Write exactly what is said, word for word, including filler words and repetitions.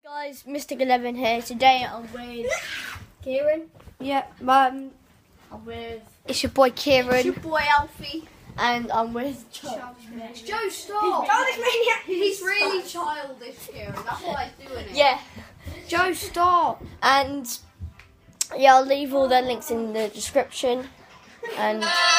Guys, Mystic eleven here. Today I'm with Kieran. Yeah, um, I'm with. it's your boy Kieran. It's your boy Alfie. And I'm with Joe. Joe, stop! Childish maniac! He's really childish, Kieran. That's why he's doing it. Yeah. Joe, stop! And yeah, I'll leave all their links in the description. And